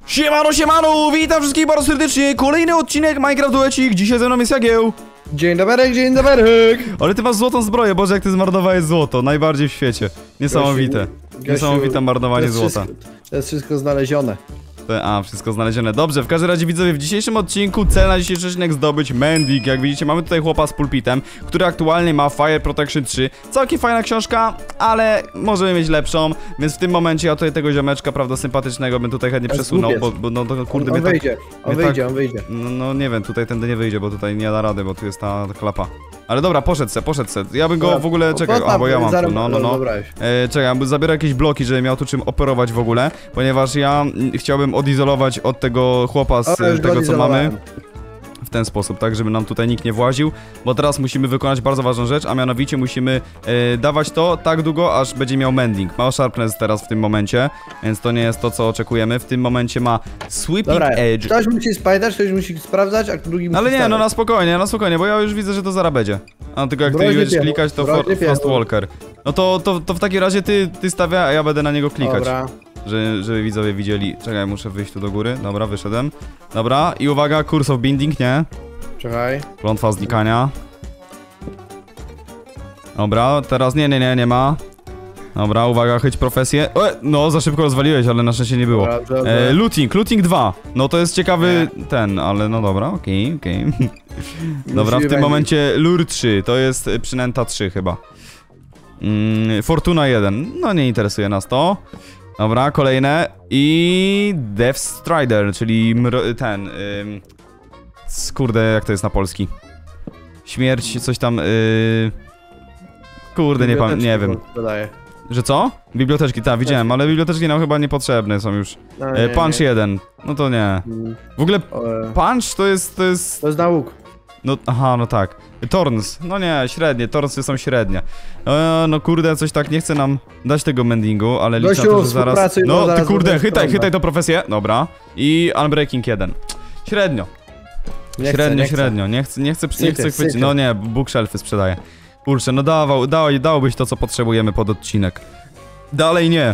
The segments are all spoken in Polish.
Siemano, siemano! Witam wszystkich bardzo serdecznie! Kolejny odcinek Minecraft Duecik. Dzisiaj ze mną jest Jagieł. Dzień dobry, dzień dobry! Ale ty masz złotą zbroję, Boże, jak ty zmarnowałeś złoto. Najbardziej w świecie. Niesamowite. Niesamowite marnowanie złota. To jest wszystko znalezione. Wszystko znalezione. Dobrze, w każdym razie widzowie, w dzisiejszym odcinku cel na dzisiejszy odcinek zdobyć Mending. Jak widzicie, mamy tutaj chłopa z pulpitem, który aktualnie ma Fire Protection 3. Całkiem fajna książka, ale możemy mieć lepszą. Więc w tym momencie ja tutaj tego ziomeczka, prawda, sympatycznego bym tutaj chętnie przesunął, bo no to kurde... On wyjdzie, on wyjdzie. No nie wiem, tutaj tędy nie wyjdzie, bo tutaj nie da rady, bo tu jest ta klapa. Ale dobra, poszedł se. Ja bym go w ogóle, czekaj, bo ja mam tu, no. Czekaj, zabiorę jakieś bloki, żeby miał tu czym operować w ogóle, ponieważ ja chciałbym odizolować od tego chłopa z tego, co mamy. W ten sposób, tak, żeby nam tutaj nikt nie właził, bo teraz musimy wykonać bardzo ważną rzecz, a mianowicie musimy dawać to tak długo, aż będzie miał mending. Ma sharpness teraz w tym momencie, więc to nie jest to, co oczekujemy. W tym momencie ma sweeping edge. Ktoś musi spajtać, ktoś musi sprawdzać, a drugi musi ale nie, no na spokojnie, bo ja już widzę, że to zaraz będzie. A tylko jak ty będziesz klikać, to Frost Walker. No to w takim razie ty stawiaj, a ja będę na niego klikać. Dobra. Żeby widzowie widzieli. Czekaj, muszę wyjść tu do góry. Dobra, wyszedłem. Dobra, i uwaga, Curse of Binding, nie? Czekaj. Klątwa znikania. Dobra, teraz nie ma. Dobra, uwaga, chyć profesję. No, za szybko rozwaliłeś, ale na szczęście nie było. Looting 2. No to jest ciekawy ten, ale no dobra, okej. Dobra, w tym momencie Lure 3, to jest przynęta 3 chyba. Fortuna 1, no nie interesuje nas to. Dobra, kolejne. I Death Strider, czyli kurde, jak to jest na polski? Śmierć, coś tam, kurde, nie wiem. Że co? Biblioteczki, tak, widziałem, ale biblioteczki nam chyba niepotrzebne są już. No, Punch 1, no to nie. W ogóle Punch to jest... To jest na łuk. No, aha, no tak. Thorns, no nie, średnie, Thornsy są średnie. No kurde, coś tak nie chce nam dać tego mendingu, ale liczę, że zaraz... No, ty kurde, chytaj to profesję, dobra. I Unbreaking 1. Średnio. Średnio, nie chcę chwycić, no nie, bookshelfy sprzedaję. Kurczę, no dałbyś to, co potrzebujemy pod odcinek. Dalej nie.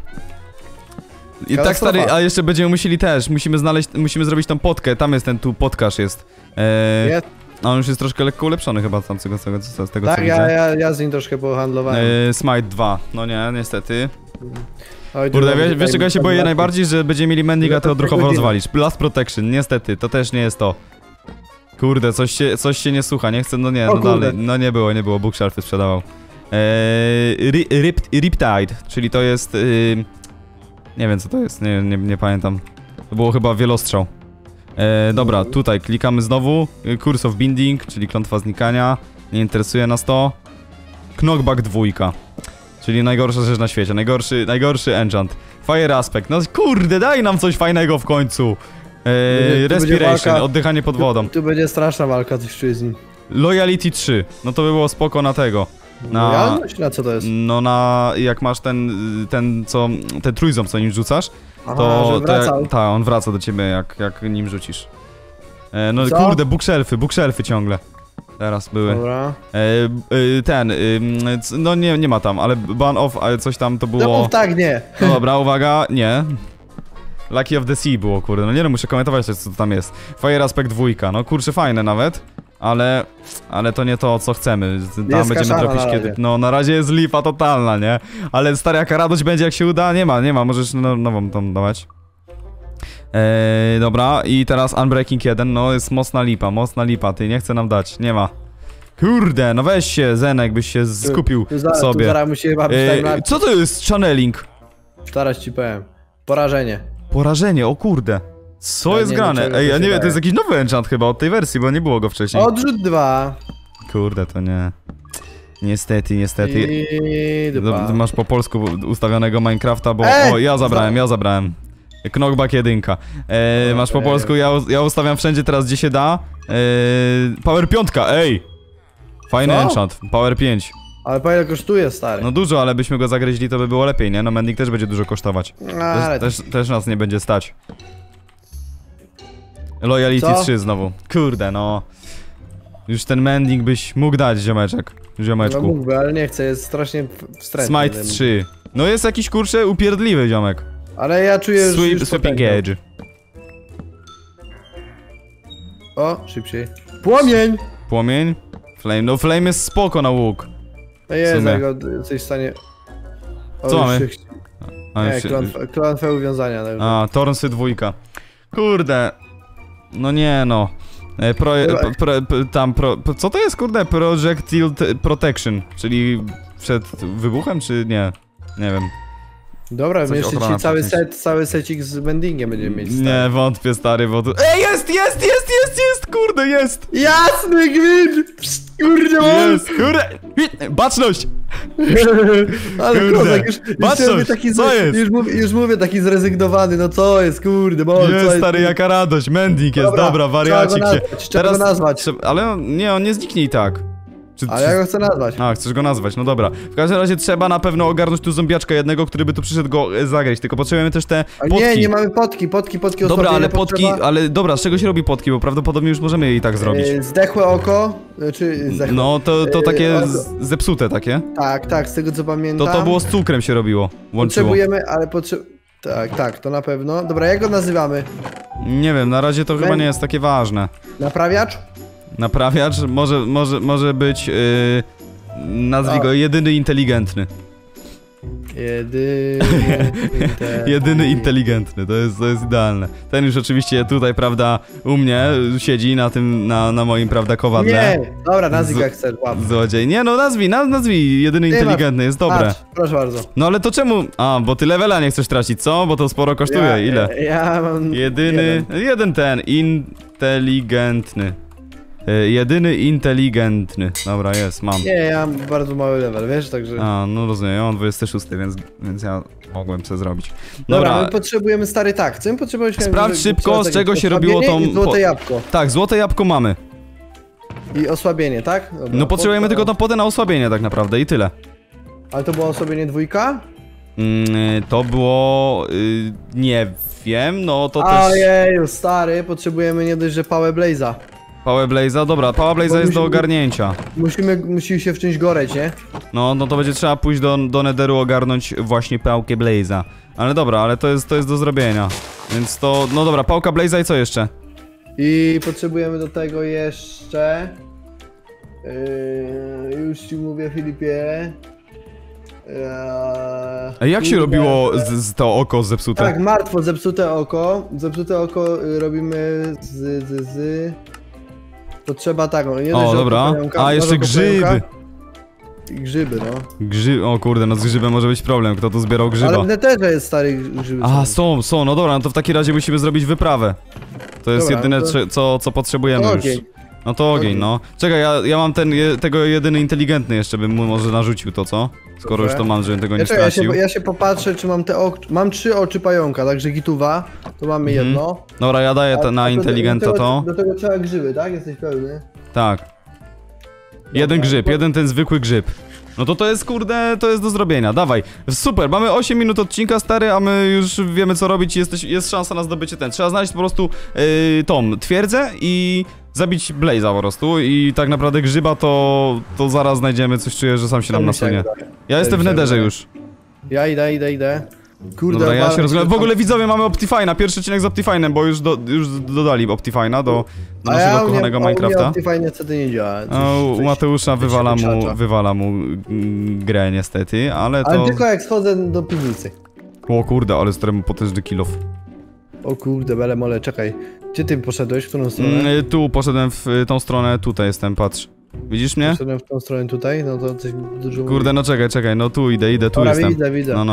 I tak stary, a jeszcze będziemy musieli też, musimy zrobić tą potkę, tam jest ten podcast jest. A on już jest troszkę lekko ulepszony chyba tam z tego co tak, widzę. ja z nim troszkę pohandlowałem. Smite 2, no nie, niestety. Kurde, wiesz czego ja się boję najbardziej, że będziemy mieli mending, a ty odruchowo rozwalisz. Blast Protection, niestety, to też nie jest to. Kurde, coś się nie słucha, nie chcę, no nie, no dalej, no nie było, bookshelfy sprzedawał. Riptide, czyli to jest... nie wiem co to jest, nie pamiętam. To było chyba wielostrzał. Dobra, tutaj klikamy znowu. Curse of Binding, czyli klątwa znikania. Nie interesuje nas to. Knockback 2. Czyli najgorsza rzecz na świecie, najgorszy enchant. Fire Aspect, no kurde, daj nam coś fajnego w końcu. Respiration, oddychanie pod wodą. Tu będzie straszna walka tych szczyzn. Loyalty 3, no to by było spoko na tego. Na co to jest? No jak masz ten trójząb, co nim rzucasz, on wraca do ciebie jak nim rzucisz. No co? Kurde, bookshelfy ciągle. Teraz były. Dobra. No nie ma tam, ale ban off, ale coś tam to było. No tak, nie. No dobra, uwaga, nie. Lucky of the Sea było, kurde, no muszę komentować coś, co tam jest. Fire Aspect 2, no kurczę, fajne nawet. Ale to nie to, co chcemy. Tam będziemy trafić kiedy... No, na razie jest lipa totalna, nie? Ale stary, jaka radość będzie, jak się uda? Nie ma, możesz nową tam dawać. Dobra, i teraz Unbreaking 1, no jest mocna lipa, ty, nie chce nam dać, nie ma. Kurde, no weź się, Zenek, byś się skupił sobie. Co to jest channeling? Zaraz ci powiem. Porażenie, o kurde. Co jest grane? Ej, ja nie wiem, to jest jakiś nowy enchant chyba od tej wersji, bo nie było go wcześniej. Odrzut 2. Kurde, to nie. Niestety. Masz po polsku ustawionego Minecrafta, bo... O, ja zabrałem. Knockback 1. Masz po polsku, ja ustawiam wszędzie teraz, gdzie się da. Power 5, ej! Fajny enchant, Power 5. Ale po ile kosztuje, stary? No dużo, ale byśmy go zagryźli, to by było lepiej, nie? No mending też będzie dużo kosztować. Też nas nie będzie stać. Loyalty 3 znowu. Kurde, no. Już ten mending byś mógł dać, ziomeczku. No mógłby, ale nie chcę, jest strasznie wstrętny. Smite 3. No jest jakiś kurczę upierdliwy ziomek. Ale ja czuję, że Sweeping Edge. O, szybciej. Płomień! Płomień? Flame, no flame jest spoko na łuk. No jest, jak coś stanie... O, co mamy? Nie, klątwę uwiązania. A, Tornsy 2. Kurde. No nie no. Co to jest, kurde? Projectile Protection, czyli przed wybuchem, czy nie? Nie wiem. Dobra, jeszcze ci cały secik z bendingiem będziemy mieć. Nie, wątpię, stary, bo tu... Ej, jest, kurde, jest! Jasny gwint! Kurde, jest, kurde! Baczność! Ale kozak, już baczność, taki co jest? Już mówię, taki zrezygnowany, no co jest, kurde, jest, stary, jaka radość, mending jest, dobra, wariacik się. Trzeba go nazwać. Ale nie, on nie zniknie i tak. Ale ja go chcę nazwać. A, chcesz go nazwać, no dobra. W każdym razie trzeba na pewno ogarnąć tu zombiaczka jednego, który by tu przyszedł go zagrać, tylko potrzebujemy też te potki. Nie mamy potki dobra, ale potki, ale dobra, z czego się robi potki, bo prawdopodobnie już możemy je i tak zrobić. Zdechłe oko, czy zdechłe... No, to takie zepsute takie. Tak, z tego co pamiętam. To było z cukrem się robiło, łączyło. Potrzebujemy, ale tak, to na pewno. Dobra, jak go nazywamy? Nie wiem, na razie to chyba nie jest takie ważne. Naprawiacz? Naprawiacz może być, nazwij go jedyny inteligentny. Jedyny inteligentny, to jest idealne. Ten już oczywiście tutaj, prawda, u mnie siedzi na moim, prawda, kowadle. Nie, dobra, nazwij jak chcesz, łap. Złodziej. Nie no, nazwij, jedyny inteligentny, jest dobre. Patrz, proszę bardzo. No ale to czemu? A, bo ty levela nie chcesz tracić, co? Bo to sporo kosztuje, ile? Ja mam... Jeden ten, inteligentny. Jedyny inteligentny. Dobra, jest, mam. Nie, ja mam bardzo mały level, wiesz, także... A, no rozumiem, ja mam 26, więc ja mogłem co zrobić. Dobra, my potrzebujemy stary tak, co my potrzebujemy? Sprawdź szybko, z czego się robiło tą... Złote jabłko. Tak, złote jabłko mamy. I osłabienie, tak? Dobra, no potrzebujemy tylko tą potę na osłabienie tak naprawdę i tyle. Ale to było osłabienie 2? To było... nie wiem, no to też... Ojeju, stary, potrzebujemy nie dość, że Power Blaze'a. Power Blaze'a? Dobra, Power Blaze'a jest do ogarnięcia. Musi się w czymś goreć, nie? No to będzie trzeba pójść do Netheru ogarnąć właśnie pałkę Blaze'a. Ale dobra, ale to jest do zrobienia. Więc to... No dobra, pałka Blaze'a i co jeszcze? I potrzebujemy do tego jeszcze... już ci mówię, Filipie... A jak się robiło z to oko zepsute? Tak, martwo, zepsute oko. Zepsute oko robimy to trzeba tak, no nie. O, dobra. A, jeszcze grzyby. Grzyby, no. O kurde, no z grzybem może być problem, kto tu zbierał grzyba. Ale w Netherze jest stary grzyby. A, są, no dobra, no to w takim razie musimy zrobić wyprawę. To jest jedyne, co potrzebujemy już. No to ogień, no. Czekaj, ja mam tego jedyny inteligentny jeszcze, bym mu może narzucił to, co? Skoro już to mam, żebym tego nie stracił. Ja się popatrzę, czy mam mam 3 oczy pająka, także gituwa, to mamy jedno. Dobra, ja daję na inteligenta to. Do tego trzeba grzyby, tak? Jesteś pełny? Tak. Jeden grzyb, jeden ten zwykły grzyb. No to jest, kurde, to jest do zrobienia, dawaj. Super, mamy 8 minut odcinka, stary, a my już wiemy co robić, jest szansa na zdobycie ten. Trzeba znaleźć po prostu tą twierdzę i zabić Blaze'a po prostu i tak naprawdę grzyba to zaraz znajdziemy, coś czuję, że sam się nam nasunie. Ja jestem w Netherze już. Ja idę. Kurde, dobra, ja się rozglądam. W ogóle widzowie, mamy Optifine'a, pierwszy odcinek z Optifine'em, bo już dodali Optifine'a do naszego kochanego Minecrafta. Optifine niestety nie działa. U Mateusza wywala mu grę niestety, ale to... Ale tylko jak schodzę do piwnicy. O kurde, ale stary potężny kill off. O kurde, bele mole, czekaj. Gdzie ty poszedłeś? W którą stronę? Tu poszedłem w tą stronę, tutaj jestem, patrz. Widzisz mnie? Poszedłem w tą stronę tutaj, no to coś dużo... Kurde, no czekaj, no tu idę, tu dobra, jestem. Widzę. No.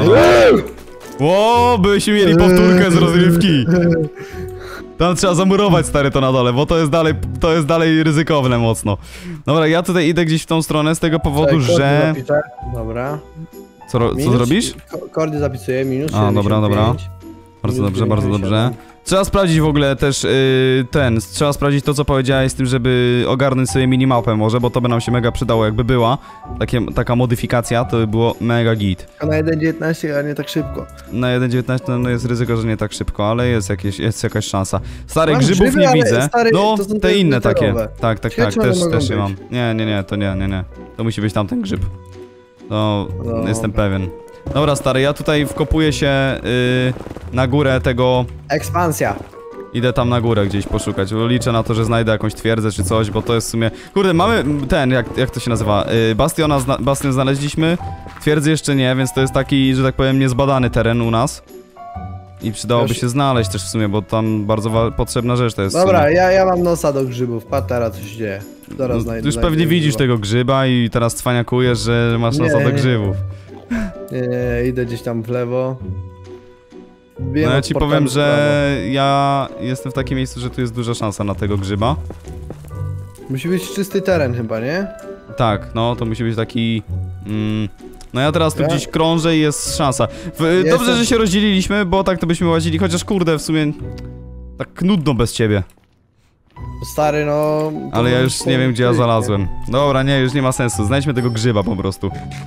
Ło, byśmy mieli powtórkę z rozgrywki. Tam trzeba zamurować, stary, to na dole, bo to jest dalej ryzykowne mocno. Dobra, ja tutaj idę gdzieś w tą stronę z tego powodu, że... Dobra. Co zrobisz? Kordy zapisuję, minus 75. A, dobra. Bardzo dobrze. Trzeba sprawdzić w ogóle też trzeba sprawdzić to, co powiedziałeś z tym, żeby ogarnąć sobie minimapę może, bo to by nam się mega przydało, jakby była taka modyfikacja, to by było mega git. A na 1.19, a nie tak szybko. Na 1.19 no jest ryzyko, że nie tak szybko, ale jest jakaś szansa. Stare grzybów grzyby, nie widzę. Stary, no, te inne takie. Tak, też je mam. Nie, to nie. To musi być tamten grzyb. To jestem pewien. Dobra, stary, ja tutaj wkopuję się na górę tego... Ekspansja. Idę tam na górę gdzieś poszukać, bo liczę na to, że znajdę jakąś twierdzę czy coś, bo to jest w sumie... Kurde, mamy ten, jak to się nazywa? Bastion znaleźliśmy, twierdzy jeszcze nie, więc to jest taki, że tak powiem, niezbadany teren u nas. I przydałoby się znaleźć też w sumie, bo tam bardzo potrzebna rzecz to jest. Dobra, ja mam nosa do grzybów, patrz teraz co się dzieje. Zaraz znajdę. Już pewnie widzisz tego grzyba i teraz cwaniakujesz, że masz nosa do grzybów. Nie, idę gdzieś tam w lewo. No ja ci powiem, że ja jestem w takim miejscu, że tu jest duża szansa na tego grzyba. Musi być czysty teren chyba, nie? Tak, no to musi być taki... no ja teraz tu gdzieś krążę i jest szansa. Dobrze, że się rozdzieliliśmy, bo tak to byśmy łazili, chociaż kurde, w sumie... Tak nudno bez ciebie. Stary, no... Ale ja już nie wiem, gdzie ja znalazłem. Dobra, nie, już nie ma sensu, znajdźmy tego grzyba po prostu.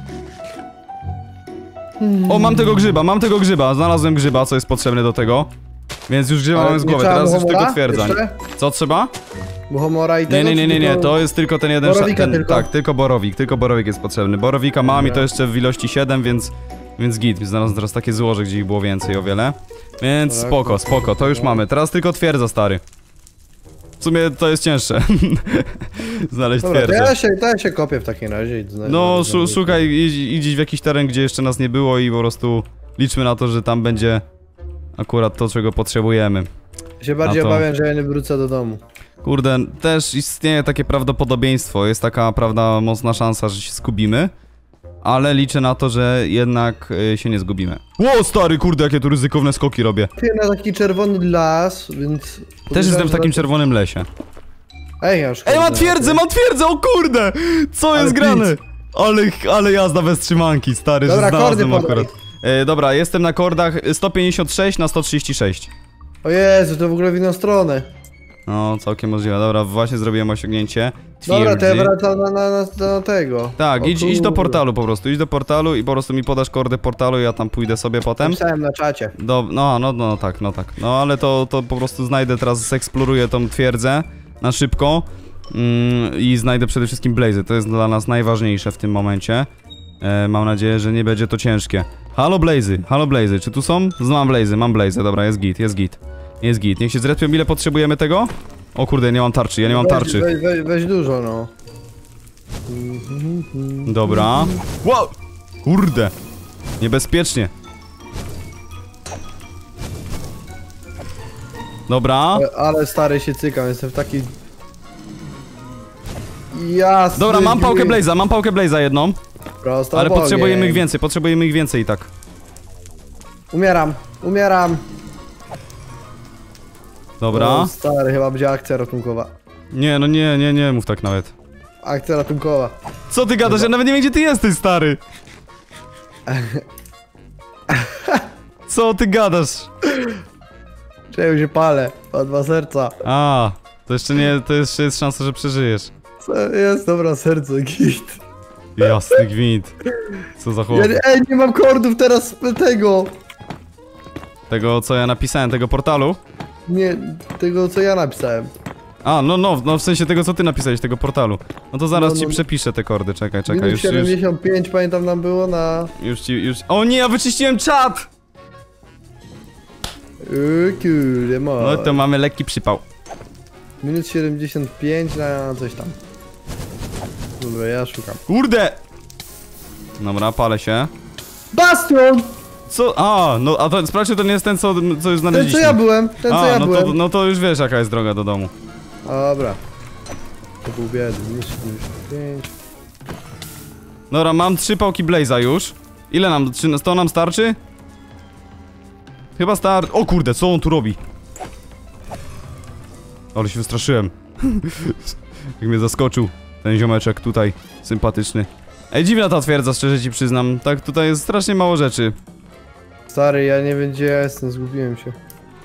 O, mam tego grzyba, znalazłem grzyba, co jest potrzebne do tego. Więc już grzyba mam z głowy, teraz już tylko twierdzę. Co trzeba? Muchomora i tego? Nie, to jest tylko ten jeden... Tylko? Tak, tylko borowik jest potrzebny. Borowika mam i to jeszcze w ilości 7, więc git. Znalazłem teraz takie złoże, gdzie ich było więcej o wiele. Więc spoko, to już mamy. Teraz tylko twierdza, stary. W sumie to jest cięższe. Znaleźć twierdzę. To ja się kopię w takim razie. No, szukaj, idź w jakiś teren, gdzie jeszcze nas nie było i po prostu liczmy na to, że tam będzie akurat to, czego potrzebujemy. Ja się bardziej obawiam, że ja nie wrócę do domu. Kurde, też istnieje takie prawdopodobieństwo, jest taka, prawda, mocna szansa, że się zgubimy. Ale liczę na to, że jednak się nie zgubimy. Ło, stary, kurde, jakie tu ryzykowne skoki robię. Na taki czerwony las, więc... Też jestem w takim czerwonym lesie. Ej, ja już... Ej, mam twierdzę, o kurde! Co jest grane? Ale jazda bez trzymanki, stary, dobra, że znalazłem kordy akurat. Dobra, jestem na kordach 156 na 136. O Jezu, to w ogóle w inną stronę. No, całkiem możliwe. Dobra, właśnie zrobiłem osiągnięcie. Dobra, to ja wracam na tego. Tak, idź do portalu po prostu, idź do portalu i po prostu mi podasz kordy portalu i ja tam pójdę sobie potem. Pisałem na czacie. No tak. No ale to po prostu znajdę teraz, eksploruję tą twierdzę na szybko. I znajdę przede wszystkim blazy, to jest dla nas najważniejsze w tym momencie. Mam nadzieję, że nie będzie to ciężkie. Halo blazy, czy tu są? Mam blazy, dobra, jest git. Niech się zrespią, ile potrzebujemy tego? O kurde, nie mam tarczy, ja nie mam tarczy. Weź dużo, no. Dobra. Wow! Kurde! Niebezpiecznie. Dobra. Ale stary się cykam, jestem w takiej... Jasny. Dobra, mam pałkę blaze'a jedną. Prosto ale potrzebujemy ich więcej i tak. Umieram. Dobra. O, stary, chyba będzie akcja ratunkowa. Nie, no nie mów tak nawet. Akcja ratunkowa. Co ty gadasz? Ja nawet nie wiem, gdzie ty jesteś, stary. Co ty gadasz? Czemu się palę? Mam 2 serca. A, to jeszcze jest szansa, że przeżyjesz. Jest, dobra, serce, git. Jasny gwint. Co za chłop. Ej, nie mam kordów teraz tego. Tego, co ja napisałem, tego portalu? Nie, tego, co ja napisałem. A, no w sensie tego, co ty napisałeś, tego portalu. No to zaraz ci przepiszę te kordy, czekaj, już 75, pamiętam, nam było na... Już. O nie, ja wyczyściłem czat! Kurde, no to mamy lekki przypał. Minus 75 na coś tam. Dobra, ja szukam. Kurde! Dobra, palę się. Bastion! Co? A, no a to sprawdźcie, to nie jest ten, co już znaleźliśmy. Ten, co ja byłem, no to już wiesz, jaka jest droga do domu. Dobra. To był biedny, minus 75. Dobra, mam 3 pałki blaze'a już. Ile nam? 100 nam starczy? Chyba starczy. O kurde, co on tu robi? Ale się wystraszyłem. Jak mnie zaskoczył ten ziomeczek tutaj, sympatyczny. Ej, dziwna ta twierdza, szczerze ci przyznam. Tak, tutaj jest strasznie mało rzeczy. Stary, ja nie wiem, gdzie ja jestem, zgubiłem się.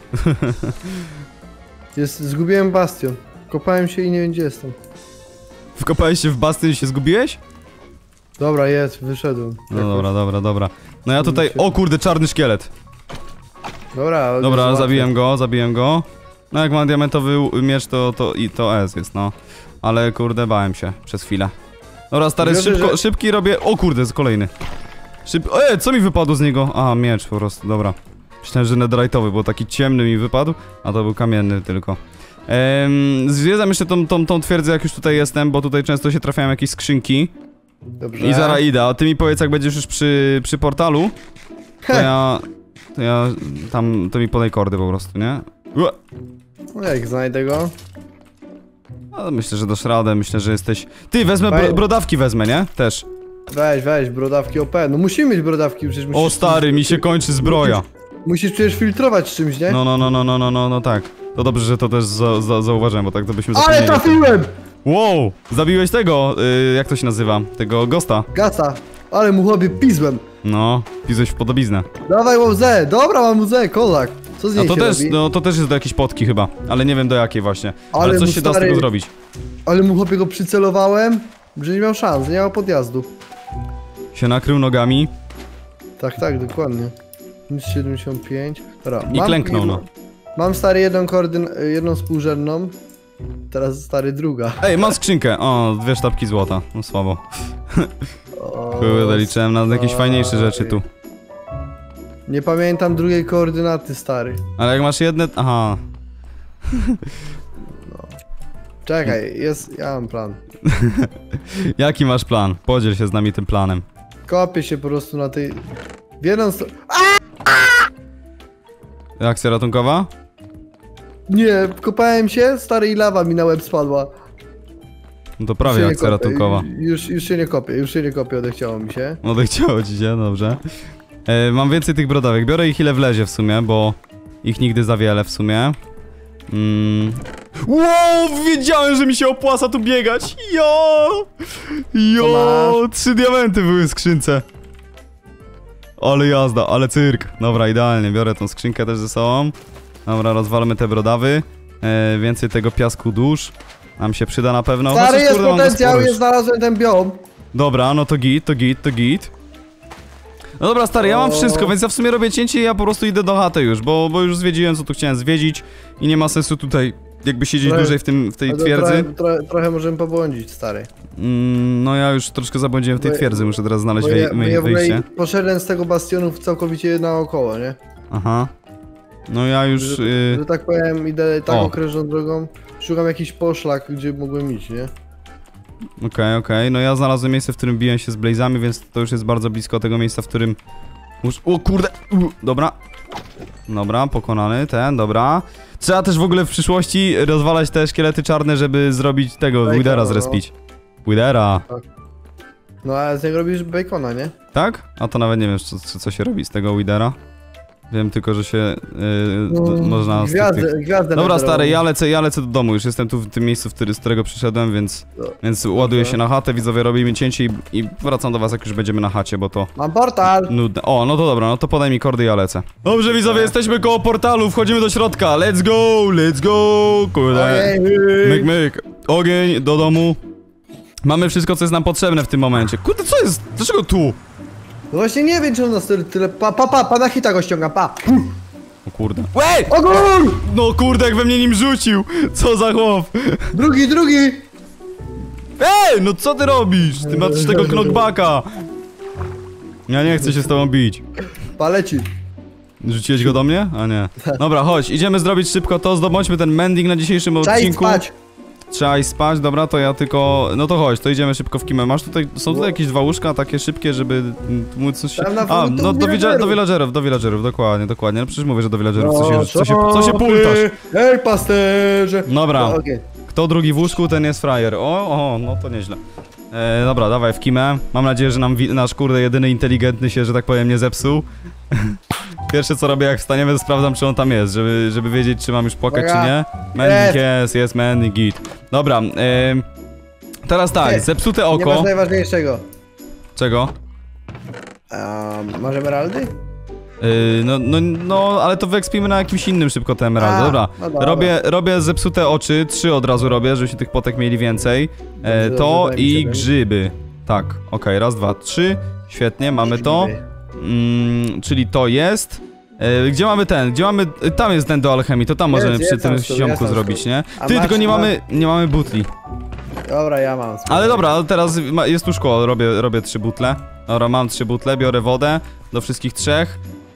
Zgubiłem bastion. Kopałem się i nie wiem, gdzie jestem. Wkopałeś się w bastion i się zgubiłeś? Dobra, wyszedłem. No dobra. No ja tutaj... O kurde, czarny szkielet. Dobra, zabiłem go. No jak mam diamentowy miecz, to S jest, no. Ale kurde, bałem się przez chwilę. Dobra, stary, szybki robię... O kurde, jest kolejny. Co mi wypadło z niego? A, miecz po prostu, dobra. Myślałem, że netherite'owy, bo taki ciemny mi wypadł, a to był kamienny tylko. Zwiedzam jeszcze tą twierdzę, jak już tutaj jestem, bo tutaj często się trafiają jakieś skrzynki. Dobrze. I zaraz idę, a ty mi powiedz, jak będziesz już przy portalu, to ja tam, to mi podaj kordy po prostu, nie? No jak znajdę go? No, myślę, że dasz radę, myślę, że jesteś... Ty, wezmę, brodawki wezmę, nie? Też. Weź, brodawki OP. No musimy mieć brodawki, przecież musisz... O stary, mi się kończy zbroja. Musisz przecież filtrować czymś, nie? No tak. To dobrze, że to też zauważyłem, bo tak to byśmy zapomnieli. Ale trafiłem! Wow! Zabiłeś tego, jak to się nazywa? Tego Ghosta. Gasa. Ale mu chłopie pizłem. No, pisałeś w podobiznę. Dawaj łzę, dobra mam łzę, kozak. Co z niej No to się też, robi? no to też jest do jakiejś potki chyba, ale nie wiem do jakiej właśnie. Ale coś się da z tego zrobić. Ale mu chłopie go przycelowałem, że nie miał szans, nie miał podjazdu. Się nakrył nogami. Tak, dokładnie. 75. Dobra, I klęknął, no. Mam stary jedną współrzędną. Teraz stary druga. Ej, mam skrzynkę. O, 2 sztabki złota. No słabo. O, Kurde, liczyłem na jakieś fajniejsze rzeczy tu. Nie pamiętam drugiej koordynaty, stary. Ale jak masz jedne... Aha. Czekaj, ja mam plan. Jaki masz plan? Podziel się z nami tym planem. Kopię się po prostu na tej... W jedną stronę... Akcja ratunkowa? Nie, kopałem się, stary, i lawa mi na łeb spadła. No to prawie akcja ratunkowa. Już się nie kopię, odechciało mi się. Odechciało ci się, dobrze. Mam więcej tych brodawek. Biorę ich ile wlezie w sumie, bo ich nigdy za wiele w sumie. Wow, wiedziałem, że mi się opłaca tu biegać. Jo, 3 diamenty były w skrzynce. Ale jazda, ale cyrk. Dobra, idealnie, biorę tą skrzynkę też ze sobą. Dobra, rozwalmy te brodawy. Więcej tego piasku dusz. Nam się przyda na pewno. Stary, jest potencjał, znalazłem ten biom. Dobra, no to git. No dobra, stary, ja mam wszystko, więc ja w sumie robię cięcie i ja po prostu idę do chaty już, bo już zwiedziłem, co tu chciałem zwiedzić i nie ma sensu tutaj jakby siedzieć dłużej w tej twierdzy. Trochę możemy pobłądzić, stary. No ja już troszkę zabłądziłem w tej twierdzy, muszę teraz znaleźć wyjście. Poszedłem z tego bastionu całkowicie naokoło, nie? Aha. No ja już... Że tak powiem, idę tak okrężną drogą, szukam jakiś poszlak, gdzie mogłem iść, nie? Okej, no ja znalazłem miejsce, w którym biłem się z blazami, więc to już jest bardzo blisko tego miejsca, w którym... O kurde! Dobra, pokonany dobra. Trzeba też w ogóle w przyszłości rozwalać te szkielety czarne, żeby zrobić tego, Withera zrespić. Withera! Tak. No a z niego robisz bacona, nie? Tak? A to nawet nie wiem, co się robi z tego Withera. Wiem tylko, że się można... Gwiazdę dobra, stary, ja lecę do domu, już jestem tu w tym miejscu, z którego przyszedłem, więc ładuję się na chatę, widzowie, robimy cięcie i wracam do was, jak już będziemy na chacie, bo to... Mam portal! Nudne. O, no to dobra, no to podaj mi kordy i ja lecę. Dobrze, widzowie, jesteśmy koło portalu, wchodzimy do środka, let's go! Kurde, myk, ogień, do domu. Mamy wszystko, co jest nam potrzebne w tym momencie. Kurde, co jest? Dlaczego tu? No właśnie nie wiem, czemu nas tyle... Pa na hita go ściąga, pa! O kurde. Ej! Ogór! No kurde, jak we mnie nim rzucił! Co za chłop! Drugi! Ej, no co ty robisz? Ty masz tego knockbacka! Ja nie chcę się z tobą bić. Paleci. Rzuciłeś go do mnie? A nie. Dobra, chodź, idziemy zrobić szybko to, zdobądźmy ten mending na dzisiejszym odcinku. Trzeba iść spać, dobra, to ja tylko... No to chodź, to idziemy szybko w kimę. Masz tutaj... Są tutaj jakieś 2 łóżka takie szybkie, żeby móc coś się... A, no do villagerów, dokładnie. No przecież mówię, że do villagerów, co się pultasz? Ej, pasterze! Dobra, no, okay. Kto drugi w łóżku, ten jest frajer. No to nieźle. Dobra, dawaj w kimę. Mam nadzieję, że nasz kurde jedyny inteligentny się, że tak powiem, nie zepsuł. Pierwsze co robię, jak wstaniemy, to sprawdzam, czy on tam jest, żeby wiedzieć, czy mam już płakać, czy nie. Mending jest mending git. Dobra, teraz tak, zepsute oko. Nie masz najważniejszego. Czego? Masz emeraldy? No, ale to wyekspimy na jakimś innym szybko te emeraldy, dobra. No dobra. Robię zepsute oczy, 3 od razu robię, żebyśmy tych potek mieli więcej. To i grzyby. Tak, okej, raz, 2, 3. Świetnie, mamy to. Czyli to jest. Gdzie mamy ten? Tam jest ten do alchemii, to tam możemy przy tym ziomku zrobić, nie? Ty, tylko nie mamy butli. Dobra, ja mam. Ale dobra, teraz jest tu szkło, robię 3 butle. Dobra, mam 3 butle, biorę wodę do wszystkich 3.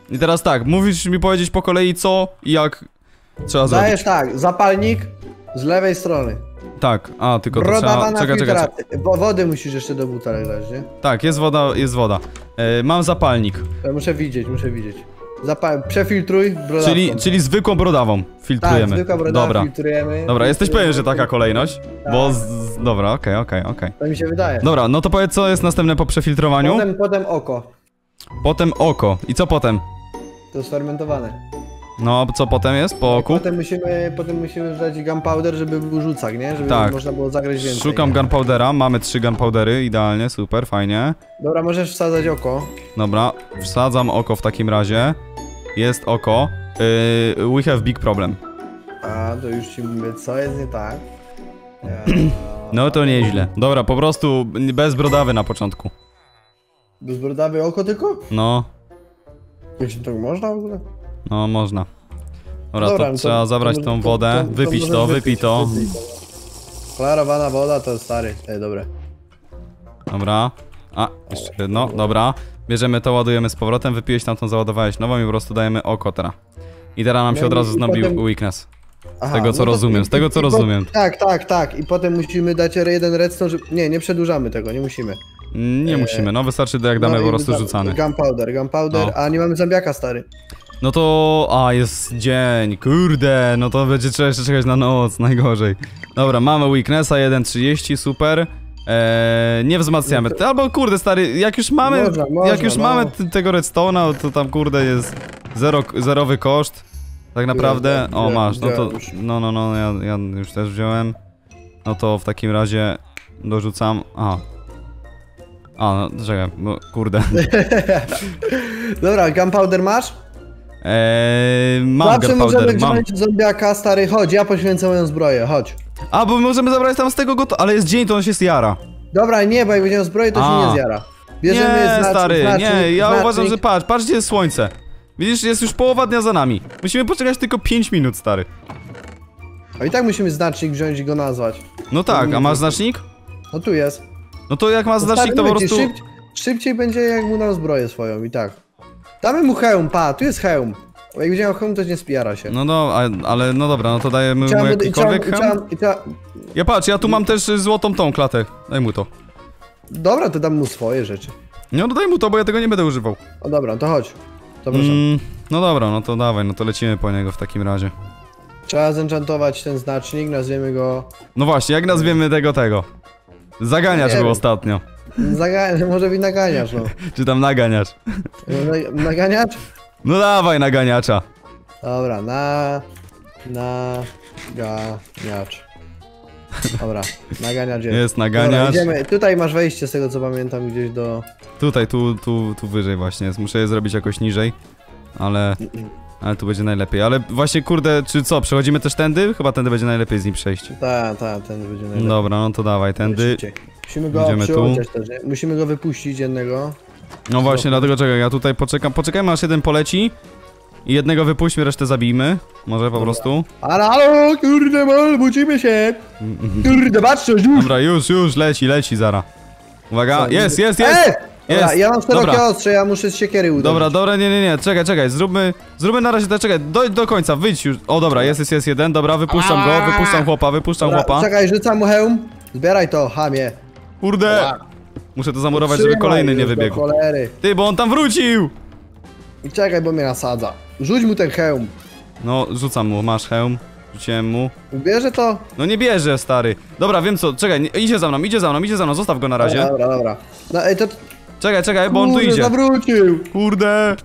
I teraz tak, mówisz mi powiedzieć po kolei co i jak trzeba zrobić. Dajesz tak, zapalnik z lewej strony. Tak, a tylko to Broda trzeba... na Czekaj. Wody musisz jeszcze do butelek dać, nie? Tak, jest woda, jest woda. Mam zapalnik. Ja muszę widzieć. Przefiltruj brodawką. Czyli zwykłą brodawą filtrujemy. Tak, zwykła brodawa Dobra. filtrujemy. Dobra, jesteś pewien, że taka kolejność? Tak. Bo dobra, okej. To mi się wydaje. Dobra, no to powiedz co jest następne po przefiltrowaniu? Potem oko. Potem oko. I co potem? To jest fermentowane. No, co potem jest po oku? Potem musimy dać gunpowder, żeby był rzucak, nie? Żeby Tak. można było zagrać więcej. Szukam gunpowdera, mamy 3 gunpowdery, idealnie, super, fajnie. Dobra, możesz wsadzać oko. Dobra, wsadzam oko w takim razie. Jest oko. We have big problem. A, to już ci mówię, co jest nie tak. No to nieźle. Dobra, po prostu bez brodawy na początku. Bez brodawy oko tylko? No, Jeśli tak można w ogóle? no można. Dobra, Dobra, to no trzeba zabrać tą wodę, wypić to, wypij to. Klarowana woda to stary. Dobre. Dobra. A, jeszcze jedno, dobra. Bierzemy to, ładujemy z powrotem, wypiłeś tamtą, załadowałeś nową i po prostu dajemy oko teraz. I teraz nam się od razu znobił weakness. Aha, Z tego co rozumiem, z tego co rozumiem. Tak. I potem musimy dać jeden redstone, żeby... Nie przedłużamy tego, nie musimy. Nie musimy, no wystarczy jak damy po prostu rzucany. Gunpowder, No. a nie mamy zombiaka, stary. No to... jest dzień, kurde, no to będzie trzeba jeszcze czekać na noc, najgorzej. Dobra, mamy weaknessa 1.30, super. Nie wzmacniamy. Albo kurde stary, jak już mamy, mamy tego redstone'a, to tam kurde jest zerowy koszt. Tak naprawdę, masz, no to, no, ja już też wziąłem. No to w takim razie dorzucam, no czekaj, bo kurde. Dobra, gunpowder masz? Mam Zawsze gunpowder, możemy mam. wziąć zombiaka, stary, chodź, ja poświęcę moją zbroję, chodź. A, bo możemy zabrać tam z tego ale jest dzień, to on się zjara. Dobra, nie, bo jak będziemy zbroję, to się nie zjara. Bierzemy stary, ja uważam, że patrz gdzie jest słońce. Widzisz, jest już połowa dnia za nami. Musimy poczekać tylko 5 minut, stary. A i tak musimy znacznik wziąć i go nazwać. No tak, a masz znacznik? No tu jest. No to jak masz znacznik, to po prostu... Szybciej będzie, jak mu dam zbroję swoją i tak. Damy mu hełm, tu jest hełm. Jak będzie miał hełm, to nie spiara się. No, ale no dobra, no to dajemy mu jakikolwiek hełm. Ja patrz, ja tu mam też złotą tą klatę. Daj mu to. Dobra, to dam mu swoje rzeczy. No daj mu to, bo ja tego nie będę używał. O dobra, to chodź. Zapraszam. No dobra, no to dawaj, no to lecimy po niego w takim razie. Trzeba zenchantować ten znacznik, nazwiemy go... No właśnie, jak nazwiemy tego? Zaganiacz był ostatnio. Może być naganiacz, no. Czy tam naganiacz? Naganiacz? No dawaj naganiacza. Dobra, naganiacz. Dobra, naganiacz jest. Jest naganiacz. Dobra, idziemy. Tutaj masz wejście z tego co pamiętam gdzieś do... Tutaj, tu wyżej właśnie jest. Muszę je zrobić jakoś niżej. Ale tu będzie najlepiej. Ale właśnie kurde, czy co, przechodzimy też tędy? Chyba tędy będzie najlepiej z nim przejść. Tak, tędy będzie najlepiej. Dobra, no to dawaj, tędy. Musimy go przyłączać też, nie? Musimy go wypuścić jednego. No właśnie, dlatego czekaj, ja tutaj poczekajmy aż jeden poleci. I jednego wypuśćmy, resztę zabijmy. Może po prostu. Halo, kurde, budzimy się! Kurde, patrz, już! Dobra, już, leci zara. Uwaga, jest! Dobra, ja mam szerokie ostrze, ja muszę z siekiery uderzyć. Dobra, nie, czekaj, zróbmy na razie to, czekaj, do końca, wyjdź już. O dobra, jest jeden, dobra, wypuszczam chłopa. Czekaj, rzucam mu hełm. Zbieraj to, chamie. Kurde! Muszę to zamurować, żeby kolejny nie wybiegł. Ty, bo on tam wrócił! I czekaj, bo mnie nasadza. Rzuć mu ten hełm. No, rzucam mu, masz hełm. Rzuciłem mu. Bierze to? No nie bierze, stary. Dobra, wiem co, czekaj, idzie za mną, zostaw go na razie. Dobra. No ej, to... Czekaj, bo on tu idzie. Zawrócił. Kurde.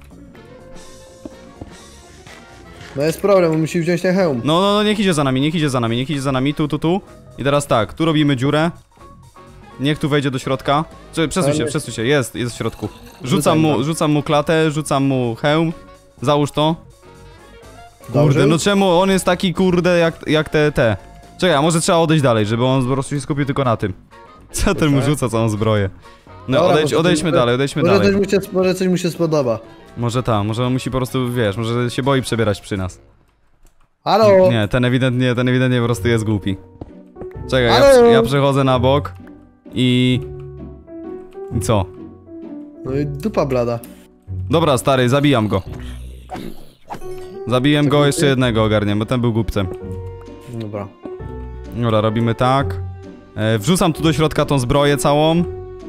No jest problem, on musi wziąć ten hełm. No, niech idzie za nami, tu. I teraz tak, tu robimy dziurę. Niech tu wejdzie do środka. Przesuń się, jest w środku. Rzucam mu klatę, rzucam mu hełm. Załóż to. Kurde, no czemu on jest taki kurde jak te. Czekaj, a może trzeba odejść dalej, żeby on po prostu się skupił tylko na tym. Co ten mu rzuca całą zbroję? No odejdźmy dalej. Może coś mu się spodoba. Może może on musi po prostu, wiesz, może się boi przebierać przy nas. Halo? Nie, ten ewidentnie po prostu jest głupi. Czekaj, ja przechodzę na bok i co? No i dupa blada. Dobra, stary, zabijam go. Zabiłem go, jeszcze jednego ogarniam, bo ten był głupcem. Dobra. Dobra, robimy tak. Wrzucam tu do środka tą zbroję całą.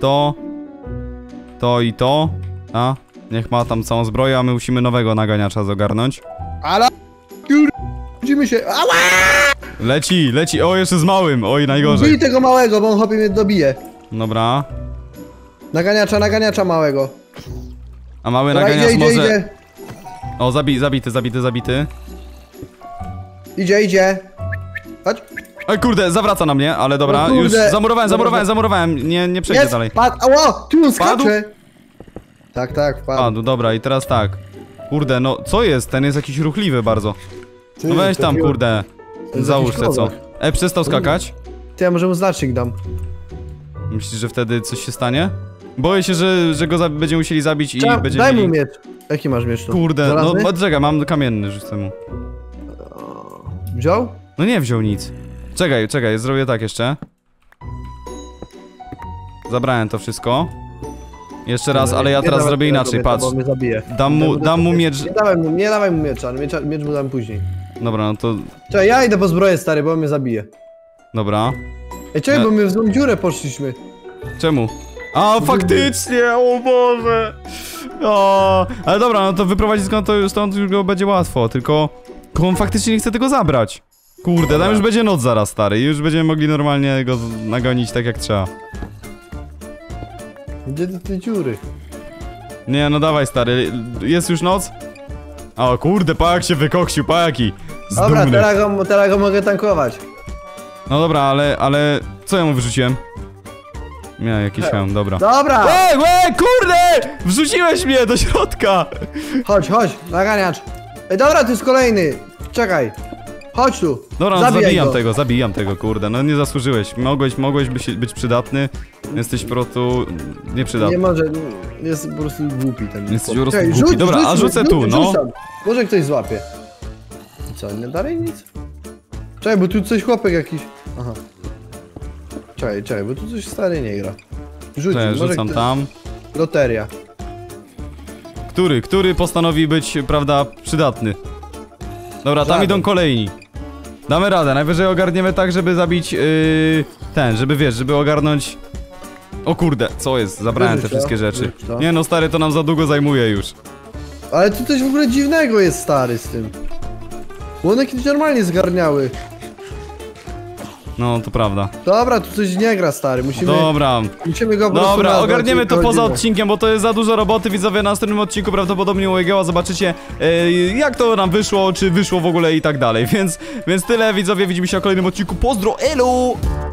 To i to. A, niech ma tam całą zbroję, a my musimy nowego naganiacza zagarnąć. Ale... Widzimy się... Ała! Leci, o jeszcze z małym, oj najgorzej. Bij tego małego, bo on chłopie mnie dobije. Dobra. Naganiacza małego. A mały Dobra, naganiacz może... idzie. O, zabity. Idzie. Chodź. Oj kurde, zawraca na mnie, ale dobra, O już kurde. zamurowałem, nie przejdzie Jest, dalej. Ała, tu on Padł? skacze. Tak, wpadł. Padł, dobra, i teraz tak. Kurde, no co jest? Ten jest jakiś ruchliwy bardzo. No weź tam, kurde. Załóż te co. Przestał skakać. Ty, ja może mu znacznik dam. Myślisz, że wtedy coś się stanie? Boję się, że go będziemy musieli zabić i będziemy Daj mieli... mu miecz. Jaki masz miecz tu? Kurde, Żelazny? no czekaj, mam kamienny, rzucę mu. Wziął? No nie wziął nic. Czekaj, zrobię tak jeszcze. Zabrałem to wszystko. Jeszcze raz, ale ja teraz zrobię inaczej, patrz. Bo mnie zabije. Dam mu miecz... Nie dawaj mu miecza, miecz mu dam później. Dobra, no to... Czekaj, ja idę po zbroję, stary, bo on mnie zabije. Dobra. Ej, czekaj, bo my w złą dziurę poszliśmy. Czemu? A, faktycznie, o Boże! O, ale dobra, no to wyprowadzić stąd już go będzie łatwo, tylko on faktycznie nie chce tego zabrać. Kurde, tam już będzie noc zaraz, stary, i już będziemy mogli normalnie go nagonić tak jak trzeba. Gdzie te dziury? Nie, no dawaj, stary, jest już noc? O kurde, pa jak się wykoksił, pa jaki Dobra, zdumny. teraz go mogę tankować. No dobra, ale co ja mu wyrzuciłem? Miał jakiś hełm, dobra. Dobra! Kurde! Wrzuciłeś mnie do środka! Chodź, naganiacz. Ej, dobra, to jest kolejny. Czekaj. Chodź tu. Dobra, no Zabijaj zabijam tego, kurde, no nie zasłużyłeś. Mogłeś być przydatny, jesteś po prostu nieprzydatny. Nie może, jest po prostu głupi ten. Jesteś po prostu głupi. Dobra, a rzucę tu, no. Rzucam. Może ktoś złapie. I co, nie dalej nic? Czekaj, bo tu coś chłopek jakiś. Aha. Czekaj, bo tu coś stary nie gra. Rzucam tam. Loteria. Który postanowi być, prawda, przydatny? Dobra, tam idą kolejni. Damy radę, najwyżej ogarniemy tak, żeby zabić żeby ogarnąć... O kurde, co jest? Zabrałem te wszystkie rzeczy. Nie no, stary, to nam za długo zajmuje już. Ale tu coś w ogóle dziwnego jest, stary, z tym. Bo one kiedyś normalnie zgarniały. No, to prawda. Dobra, tu coś nie gra, stary, musimy go po prostu Dobra, nazwać ogarniemy i to poza chodzimy. odcinkiem, bo to jest za dużo roboty, widzowie. Na następnym odcinku prawdopodobnie u Egea zobaczycie, jak to nam wyszło, czy wyszło w ogóle i tak dalej. Więc tyle, widzowie, widzimy się w kolejnym odcinku. Pozdro, elu!